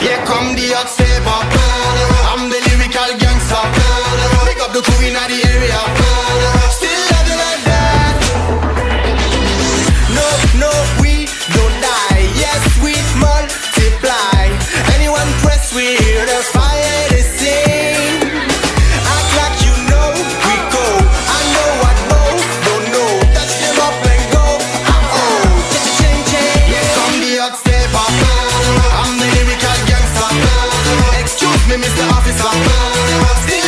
Here come the hot stepper. I'm the lyrical gangster. Pick up the crew in the area. Still love you like that. No, no, we don't die. Yes, we multiply. Anyone press, we hear the fire they sing. Act like you know, we go. I know what know, don't know. Touch them up and go. Change. Here come the hot stepper. I'm the lyrical gangster. Excuse me, Mr. Officer. Still